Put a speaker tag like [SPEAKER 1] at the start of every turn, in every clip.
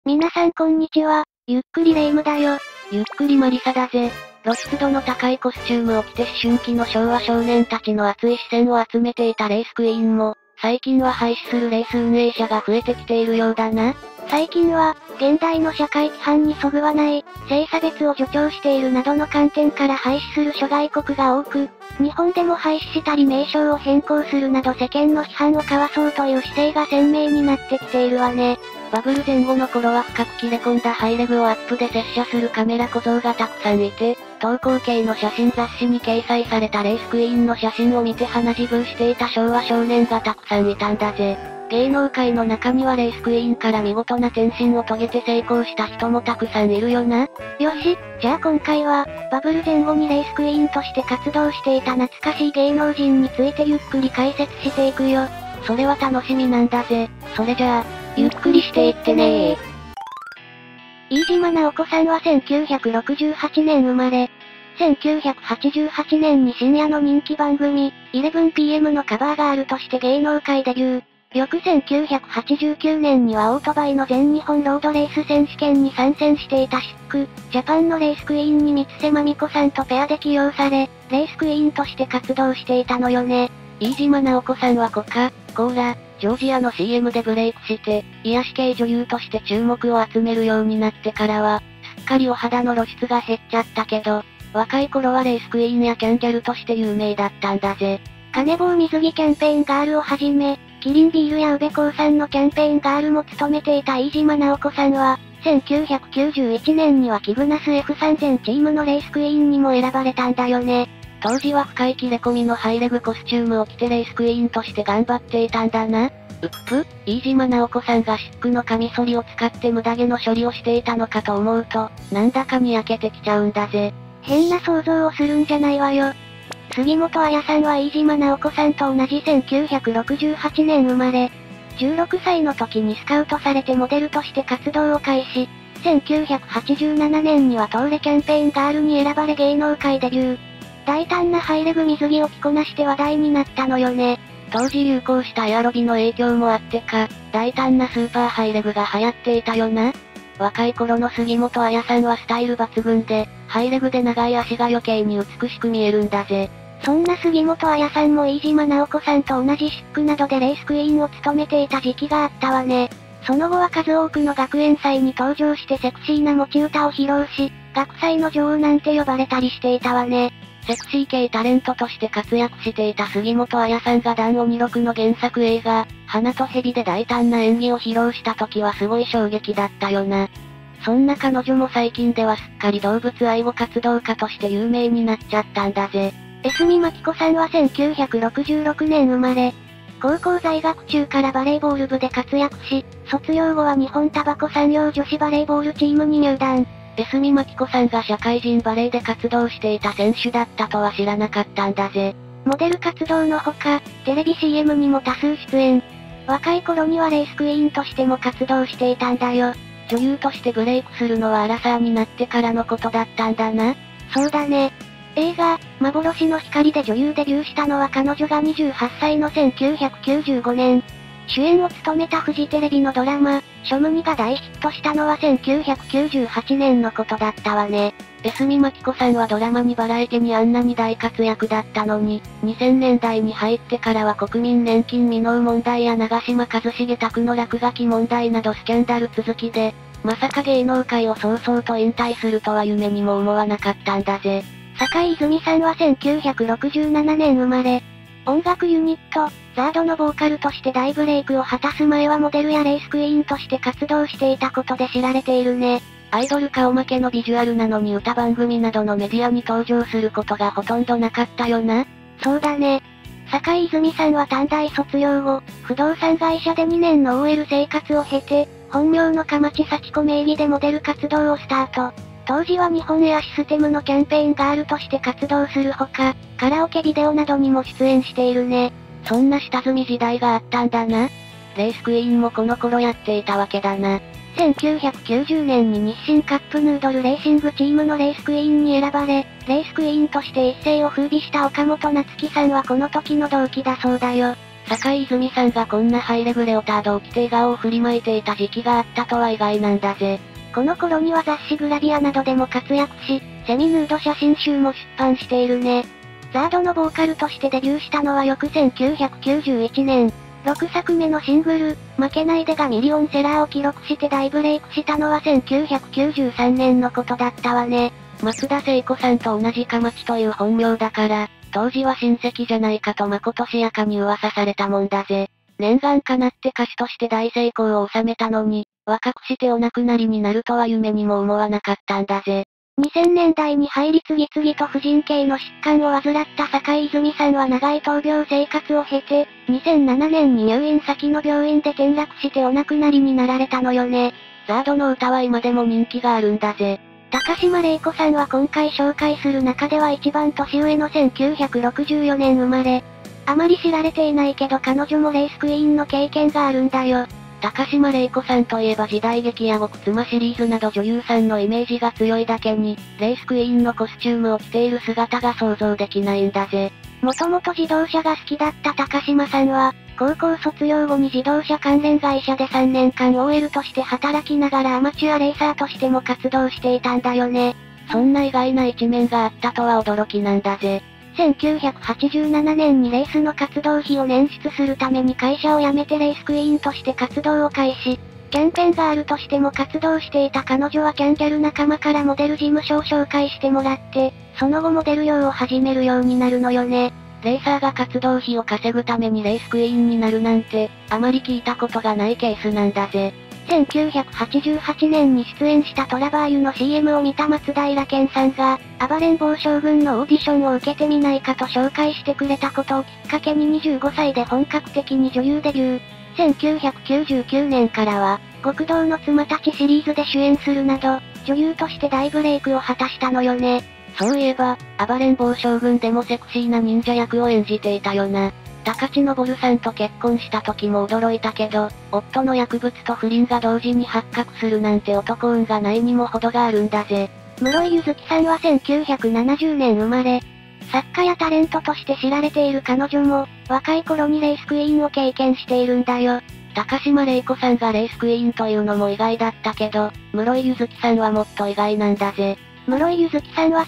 [SPEAKER 1] 皆さんこんにちは、ゆっくりレ夢ムだよ。
[SPEAKER 2] ゆっくりマリサだぜ。露出度の高いコスチュームを着て思春期の昭和少年たちの熱い視線を集めていたレースクイーンも、最近は廃止するレース運営者が増えてきているようだな。
[SPEAKER 1] 最近は、現代の社会規範にそぐわない、性差別を助長しているなどの観点から廃止する諸外国が多く、日本でも廃止したり名称を変更するなど世間の批判をかわそうという姿勢が鮮明になってきているわね。
[SPEAKER 2] バブル前後の頃は深く切れ込んだハイレグをアップで接写するカメラ小僧がたくさんいて、投稿系の写真雑誌に掲載されたレースクイーンの写真を見て鼻血ブーしていた昭和少年がたくさんいたんだぜ。芸能界の中にはレースクイーンから見事な転身を遂げて成功した人もたくさんいるよな。
[SPEAKER 1] よし、じゃあ今回は、バブル前後にレースクイーンとして活動していた懐かしい芸能人についてゆっくり解説していくよ。
[SPEAKER 2] それは楽しみなんだぜ。それじゃあ、ゆっくりしていってねー。
[SPEAKER 1] 飯島直子さんは1968年生まれ。1988年に深夜の人気番組、11PM のカバーガールとして芸能界デビュー。翌1989年にはオートバイの全日本ロードレース選手権に参戦していたシック、ジャパンのレースクイーンに三瀬まみこさんとペアで起用され、レースクイーンとして活動していたのよね。
[SPEAKER 2] 飯島直子さんはコカ・コーラ、ジョージアの CM でブレイクして、癒し系女優として注目を集めるようになってからは、すっかりお肌の露出が減っちゃったけど、若い頃はレースクイーンやキャンギャルとして有名だったんだぜ。
[SPEAKER 1] 金棒水着キャンペーンガールをはじめ、キリンビールや宇部興産のキャンペーンガールも務めていた飯島直子さんは、1991年にはキグナス F3000 チームのレースクイーンにも選ばれたんだよね。
[SPEAKER 2] 当時は深い切れ込みのハイレグコスチュームを着てレースクイーンとして頑張っていたんだな。うっぷ、飯島直子さんがシックのカミソリを使って無駄毛の処理をしていたのかと思うと、なんだかにやけてきちゃうんだぜ。
[SPEAKER 1] 変な想像をするんじゃないわよ。杉本彩さんは飯島直子さんと同じ1968年生まれ。16歳の時にスカウトされてモデルとして活動を開始。1987年には東レキャンペーンガールに選ばれ芸能界デビュー。大胆なハイレグ水着を着こなして話題になったのよね。
[SPEAKER 2] 当時流行したエアロビの影響もあってか、大胆なスーパーハイレグが流行っていたよな。若い頃の杉本彩さんはスタイル抜群で、ハイレグで長い足が余計に美しく見えるんだぜ。
[SPEAKER 1] そんな杉本彩さんも飯島直子さんと同じシックなどでレースクイーンを務めていた時期があったわね。その後は数多くの学園祭に登場してセクシーな持ち歌を披露し、学祭の女王なんて呼ばれたりしていたわね。
[SPEAKER 2] セクシー系タレントとして活躍していた杉本彩さんが団鬼6の原作映画、花と蛇で大胆な演技を披露した時はすごい衝撃だったよな。そんな彼女も最近ではすっかり動物愛護活動家として有名になっちゃったんだぜ。
[SPEAKER 1] 江角真紀子さんは1966年生まれ。高校在学中からバレーボール部で活躍し、卒業後は日本タバコ産業女子バレーボールチームに入団。
[SPEAKER 2] 江角真紀子さんが社会人バレーで活動していた選手だったとは知らなかったんだぜ。
[SPEAKER 1] モデル活動のほか、テレビ CM にも多数出演。若い頃にはレースクイーンとしても活動していたんだよ。
[SPEAKER 2] 女優としてブレイクするのはアラサーになってからのことだったんだな。
[SPEAKER 1] そうだね。映画、幻の光で女優デビューしたのは彼女が28歳の1995年。主演を務めたフジテレビのドラマ、ショムニが大ヒットしたのは1998年のことだったわね。
[SPEAKER 2] 江角真紀子さんはドラマにバラエティにあんなに大活躍だったのに、2000年代に入ってからは国民年金未納問題や長嶋一茂宅の落書き問題などスキャンダル続きで、まさか芸能界を早々と引退するとは夢にも思わなかったんだぜ。
[SPEAKER 1] 坂井泉さんは1967年生まれ。音楽ユニット、ザードのボーカルとして大ブレイクを果たす前はモデルやレースクイーンとして活動していたことで知られているね。
[SPEAKER 2] アイドル顔負けのビジュアルなのに歌番組などのメディアに登場することがほとんどなかったよな。
[SPEAKER 1] そうだね。坂井泉さんは短大卒業後、不動産会社で2年の OL 生活を経て、本名の蒲地幸子名義でモデル活動をスタート。当時は日本エアシステムのキャンペーンガールとして活動するほか、カラオケビデオなどにも出演しているね。
[SPEAKER 2] そんな下積み時代があったんだな。レースクイーンもこの頃やっていたわけだな。
[SPEAKER 1] 1990年に日清カップヌードルレーシングチームのレースクイーンに選ばれ、レースクイーンとして一世を風靡した岡本夏樹さんはこの時の同期だそうだよ。
[SPEAKER 2] 坂井泉さんがこんなハイレグレオタードを着て笑顔を振りまいていた時期があったとは意外なんだぜ。
[SPEAKER 1] この頃には雑誌グラビアなどでも活躍し、セミヌード写真集も出版しているね。ザードのボーカルとしてデビューしたのは翌1991年。6作目のシングル、負けないでがミリオンセラーを記録して大ブレイクしたのは1993年のことだったわね。
[SPEAKER 2] 松田聖子さんと同じかまちという本名だから、当時は親戚じゃないかとまことしやかに噂されたもんだぜ。念願かなって歌手として大成功を収めたのに、若くしてお亡くなりになるとは夢にも思わなかったんだぜ。
[SPEAKER 1] 2000年代に入り次々と婦人系の疾患を患った坂井泉さんは長い闘病生活を経て、2007年に入院先の病院で転落してお亡くなりになられたのよね。
[SPEAKER 2] ザードの歌は今でも人気があるんだぜ。
[SPEAKER 1] 高島礼子さんは今回紹介する中では一番年上の1964年生まれ。あまり知られていないけど彼女もレースクイーンの経験があるんだよ。
[SPEAKER 2] 高島礼子さんといえば時代劇や極妻シリーズなど女優さんのイメージが強いだけに、レースクイーンのコスチュームを着ている姿が想像できないんだぜ。
[SPEAKER 1] もともと自動車が好きだった高島さんは、高校卒業後に自動車関連会社で3年間 OL として働きながらアマチュアレーサーとしても活動していたんだよね。
[SPEAKER 2] そんな意外な一面があったとは驚きなんだぜ。
[SPEAKER 1] 1987年にレースの活動費を捻出するために会社を辞めてレースクイーンとして活動を開始。キャンペーンガールとしても活動していた彼女はキャンギャル仲間からモデル事務所を紹介してもらって、その後モデル業を始めるようになるのよね。
[SPEAKER 2] レーサーが活動費を稼ぐためにレースクイーンになるなんて、あまり聞いたことがないケースなんだぜ。
[SPEAKER 1] 1988年に出演したトラバーユの CM を見た松平健さんが、暴れん坊将軍のオーディションを受けてみないかと紹介してくれたことをきっかけに25歳で本格的に女優デビュー。1999年からは、極道の妻たちシリーズで主演するなど、女優として大ブレイクを果たしたのよね。
[SPEAKER 2] そういえば、暴れん坊将軍でもセクシーな忍者役を演じていたよな。高知昇さんと結婚した時も驚いたけど、夫の薬物と不倫が同時に発覚するなんて男運がないにも程があるんだぜ。
[SPEAKER 1] 室井ゆずきさんは1970年生まれ。作家やタレントとして知られている彼女も、若い頃にレースクイーンを経験しているんだよ。
[SPEAKER 2] 高島礼子さんがレースクイーンというのも意外だったけど、室井ゆずきさんはもっと意外なんだぜ。
[SPEAKER 1] 室井ゆずきさんは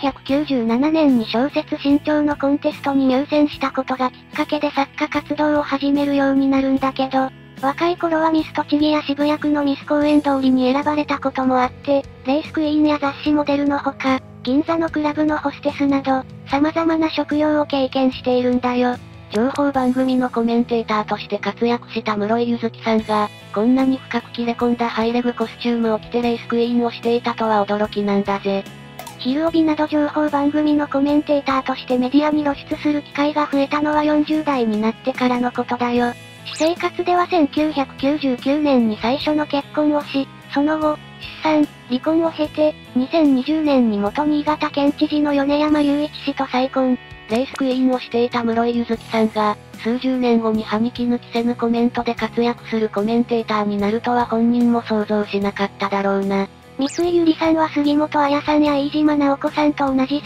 [SPEAKER 1] 1997年に小説新潮のコンテストに入選したことがきっかけで作家活動を始めるようになるんだけど、若い頃はミス栃木や渋谷区のミス公園通りに選ばれたこともあって、レースクイーンや雑誌モデルのほか、銀座のクラブのホステスなど、様々な職業を経験しているんだよ。
[SPEAKER 2] 情報番組のコメンテーターとして活躍した室井ゆずきさんが、こんなに深く切れ込んだハイレグコスチュームを着てレースクイーンをしていたとは驚きなんだぜ。
[SPEAKER 1] 昼帯など情報番組のコメンテーターとしてメディアに露出する機会が増えたのは40代になってからのことだよ。私生活では1999年に最初の結婚をし、その後、出産、離婚を経て、2020年に元新潟県知事の米山隆一氏と再婚。
[SPEAKER 2] レースクイーンをしていた室井ゆずきさんが、数十年後に歯に衣着せぬコメントで活躍するコメンテーターになるとは本人も想像しなかっただろうな。
[SPEAKER 1] 三井ゆりさんは杉本彩さんや飯島直子さんと同じ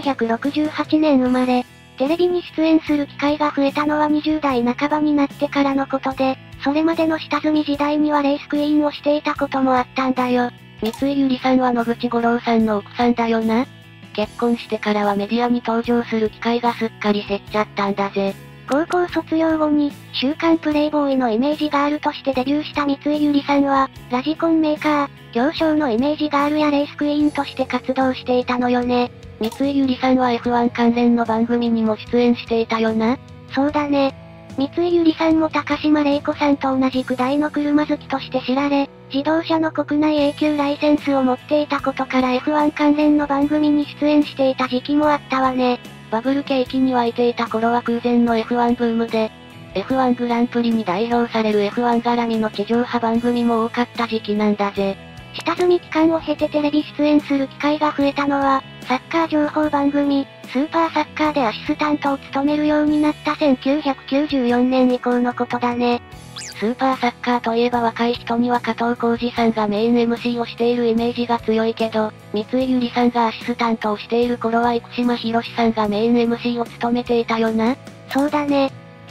[SPEAKER 1] 1968年生まれ、テレビに出演する機会が増えたのは20代半ばになってからのことで、それまでの下積み時代にはレースクイーンをしていたこともあったんだよ。
[SPEAKER 2] 三井ゆりさんは野口五郎さんの奥さんだよな。結婚してからはメディアに登場する機会がすっかり減っちゃったんだぜ。
[SPEAKER 1] 高校卒業後に、週刊プレイボーイのイメージガールとしてデビューした三井ゆりさんは、ラジコンメーカー、行商のイメージガールやレースクイーンとして活動していたのよね。
[SPEAKER 2] 三井ゆりさんは F1 関連の番組にも出演していたよな。
[SPEAKER 1] そうだね。三井ゆりさんも高島礼子さんと同じく大の車好きとして知られ、自動車の国内 A 級ライセンスを持っていたことから F1 関連の番組に出演していた時期もあったわね。
[SPEAKER 2] バブル景気に沸いていた頃は空前の F1 ブームで、F1 グランプリに代表される F1 絡みの地上波番組も多かった時期なんだぜ。
[SPEAKER 1] 下積み期間を経てテレビ出演する機会が増えたのは、サッカー情報番組、スーパーサッカーでアシスタントを務めるようになった1994年以降のことだね。
[SPEAKER 2] スーパーサッカーといえば若い人には加藤浩次さんがメイン MC をしているイメージが強いけど、三井ゆりさんがアシスタントをしている頃は生島博さんがメイン MC を務めていたよな。
[SPEAKER 1] そうだね。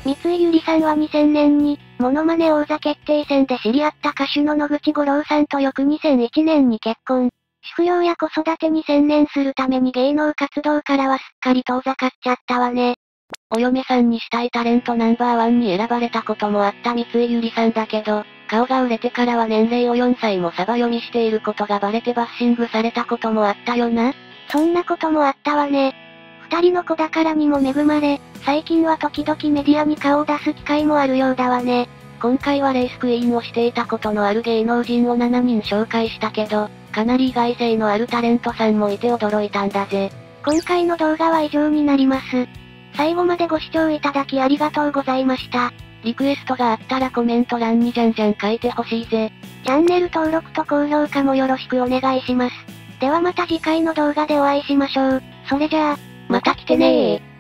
[SPEAKER 1] 三井ゆりさんは2000年に、モノマネ王座決定戦で知り合った歌手の野口五郎さんと翌2001年に結婚。主婦業や子育てに専念するために芸能活動からはすっかり遠ざかっちゃったわね。
[SPEAKER 2] お嫁さんにしたいタレントナンバーワンに選ばれたこともあった三井ゆりさんだけど、顔が売れてからは年齢を4歳もサバ読みしていることがバレてバッシングされたこともあったよな。
[SPEAKER 1] そんなこともあったわね。二人の子宝にも恵まれ、最近は時々メディアに顔を出す機会もあるようだわね。
[SPEAKER 2] 今回はレースクイーンをしていたことのある芸能人を7人紹介したけど、かなり意外性のあるタレントさんもいて驚いたんだぜ。
[SPEAKER 1] 今回の動画は以上になります。最後までご視聴いただきありがとうございました。
[SPEAKER 2] リクエストがあったらコメント欄にじゃんじゃん書いてほしいぜ。
[SPEAKER 1] チャンネル登録と高評価もよろしくお願いします。ではまた次回の動画でお会いしましょう。それじゃあ、
[SPEAKER 2] また来てねー。